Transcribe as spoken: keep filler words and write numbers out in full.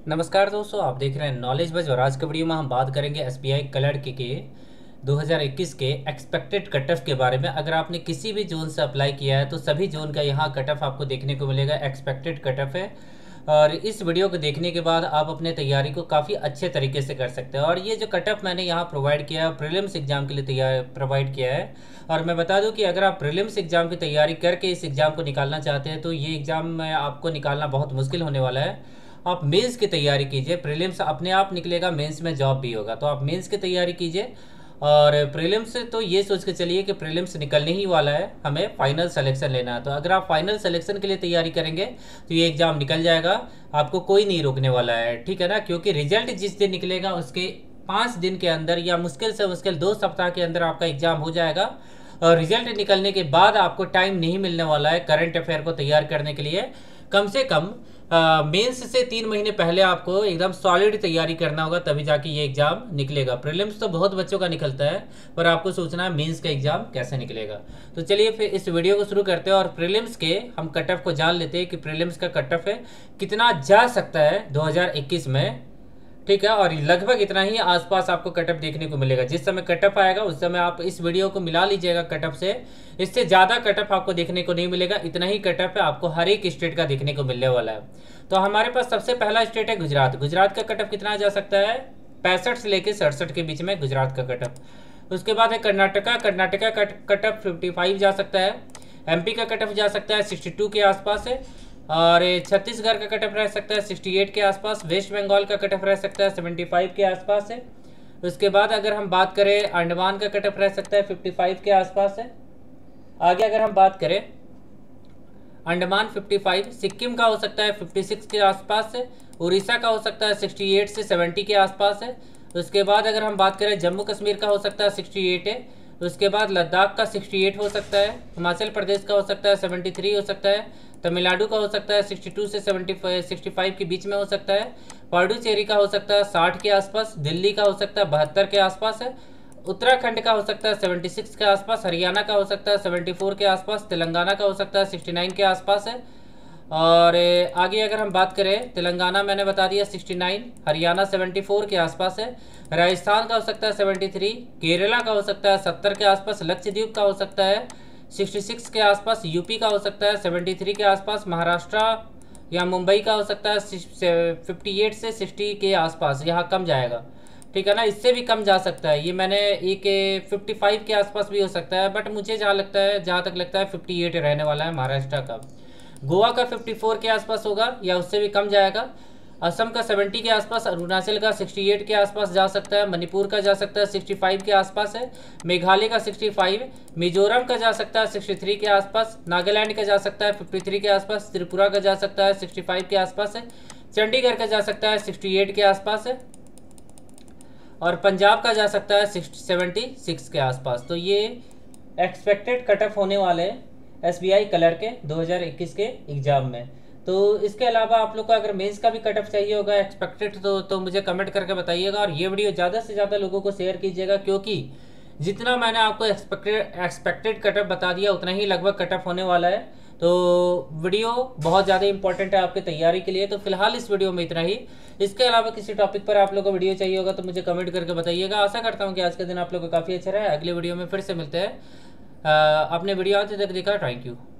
नमस्कार दोस्तों, आप देख रहे हैं नॉलेज बज और आज के वीडियो में हम बात करेंगे एसबीआई क्लर्क के, के दो हज़ार इक्कीस के एक्सपेक्टेड कट ऑफ के बारे में। अगर आपने किसी भी जोन से अप्लाई किया है तो सभी जोन का यहाँ कट ऑफ आपको देखने को मिलेगा। एक्सपेक्टेड कट ऑफ है और इस वीडियो को देखने के बाद आप अपने तैयारी को काफ़ी अच्छे तरीके से कर सकते हैं। और ये जो कट ऑफ मैंने यहाँ प्रोवाइड किया है प्रीलिम्स एग्जाम के लिए तैयार प्रोवाइड किया है। और मैं बता दूं कि अगर आप प्रीलिम्स एग्जाम की तैयारी करके इस एग्ज़ाम को निकालना चाहते हैं तो ये एग्ज़ाम में आपको निकालना बहुत मुश्किल होने वाला है। आप मेंस की तैयारी कीजिए, प्रीलिम्स अपने आप निकलेगा, मेंस में जॉब भी होगा। तो आप मेंस की तैयारी कीजिए और प्रीलिम्स तो ये सोच के चलिए कि प्रीलिम्स निकलने ही वाला है, हमें फाइनल सिलेक्शन लेना है। तो अगर आप फाइनल सिलेक्शन के लिए तैयारी करेंगे तो ये एग्ज़ाम निकल जाएगा, आपको कोई नहीं रोकने वाला है, ठीक है ना। क्योंकि रिजल्ट जिस दिन निकलेगा उसके पाँच दिन के अंदर या मुश्किल से मुश्किल दो सप्ताह के अंदर आपका एग्ज़ाम हो जाएगा। और रिजल्ट निकलने के बाद आपको टाइम नहीं मिलने वाला है करंट अफेयर को तैयार करने के लिए। कम से कम मेंस से तीन महीने पहले आपको एकदम सॉलिड तैयारी करना होगा, तभी जाके ये एग्ज़ाम निकलेगा। प्रीलिम्स तो बहुत बच्चों का निकलता है, पर आपको सोचना है मेंस का एग्ज़ाम कैसे निकलेगा। तो चलिए फिर इस वीडियो को शुरू करते हैं और प्रीलिम्स के हम कट ऑफ को जान लेते हैं कि प्रीलिम्स का कट ऑफ है कितना जा सकता है दो हज़ार इक्कीस में, ठीक है। और लगभग इतना ही आसपास आपको कट ऑफ देखने को मिलेगा। जिस समय कट ऑफ आएगा उस समय आप इस वीडियो को मिला लीजिएगा कट ऑफ से, इससे ज़्यादा कट ऑफ आपको देखने को नहीं मिलेगा। इतना ही कट ऑफ है आपको हर एक स्टेट का देखने को मिलने वाला है। तो हमारे पास सबसे पहला स्टेट है गुजरात। गुजरात का कट ऑफ कितना जा सकता है? पैंसठ से लेकर सड़सठ के बीच में गुजरात का कट ऑफ। उसके बाद है कर्नाटका। कर्नाटका का कट ऑफ फिफ्टी फाइव जा सकता है। एमपी का कट ऑफ जा सकता है सिक्सटी टू के आसपास है। और छत्तीसगढ़ का कट ऑफ रह सकता है अड़सठ के आसपास। वेस्ट बंगाल का कट ऑफ रह सकता है पचहत्तर के आसपास है। उसके बाद अगर हम बात करें अंडमान का कट ऑफ रह सकता है पचपन के आसपास है। आगे अगर हम बात करें अंडमान पचपन, सिक्किम का हो सकता है छप्पन के आसपास है। उड़ीसा का हो सकता है अड़सठ से सत्तर के आसपास है। उसके बाद अगर हम बात करें जम्मू कश्मीर का हो सकता है अड़सठ है। उसके बाद लद्दाख का अड़सठ हो सकता है। हिमाचल प्रदेश का हो सकता है तिहत्तर हो सकता है। तमिलनाडु का हो सकता है बासठ से पचहत्तर के बीच में हो सकता है। पांडुचेरी का हो सकता है साठ के आसपास। दिल्ली का हो सकता है बहत्तर के आसपास है। उत्तराखंड का हो सकता है छिहत्तर के आसपास। हरियाणा का हो सकता है चौहत्तर के आसपास। तेलंगाना का हो सकता है उनहत्तर के आसपास है। और आगे अगर हम बात करें तेलंगाना मैंने बता दिया उनहत्तर, हरियाणा चौहत्तर के आसपास है। राजस्थान का हो सकता है तिहत्तर, केरला का हो सकता है सत्तर के आसपास। लक्षद्वीप का हो सकता है छियासठ के आसपास। यूपी का हो सकता है तिहत्तर के आसपास। महाराष्ट्र या मुंबई का हो सकता है अट्ठावन से साठ के आसपास, यहाँ कम जाएगा, ठीक है ना। इससे भी कम जा सकता है, ये मैंने एक पचपन के आसपास भी हो सकता है, बट मुझे जहाँ लगता है जहाँ तक लगता है अट्ठावन रहने वाला है महाराष्ट्र का। गोवा का चौवन के आसपास होगा या उससे भी कम जाएगा। असम का सत्तर के आसपास। अरुणाचल का अड़सठ के आसपास जा सकता है। मणिपुर का जा सकता है पैंसठ के आसपास है। मेघालय का पैंसठ। मिजोरम का जा सकता है तिरसठ के आसपास। नागालैंड का जा सकता है तिरेपन के आसपास। त्रिपुरा का जा सकता है पैंसठ के आसपास है। चंडीगढ़ का जा सकता है अड़सठ के आसपास है। और पंजाब का जा सकता है छिहत्तर के आसपास। तो ये एक्सपेक्टेड कट ऑफ होने वाले एसबीआई क्लर्क के दो हज़ार इक्कीस के एग्ज़ाम में। तो इसके अलावा आप लोग को अगर मेंस का भी कट ऑफ चाहिए होगा एक्सपेक्टेड तो तो मुझे कमेंट करके बताइएगा। और ये वीडियो ज़्यादा से ज़्यादा लोगों को शेयर कीजिएगा, क्योंकि जितना मैंने आपको एक्सपेक्टेड एक्सपेक्टेड कट ऑफ बता दिया उतना ही लगभग कट ऑफ होने वाला है। तो वीडियो बहुत ज़्यादा इंपॉर्टेंट है आपकी तैयारी के लिए। तो फिलहाल इस वीडियो में इतना ही। इसके अलावा किसी टॉपिक पर आप लोगों को वीडियो चाहिए होगा तो मुझे कमेंट करके बताइएगा। आशा करता हूँ कि आज का दिन आप लोग को काफ़ी अच्छा रहा है। अगले वीडियो में फिर से मिलते हैं। आपने वीडियो आज तक देखा, थैंक यू।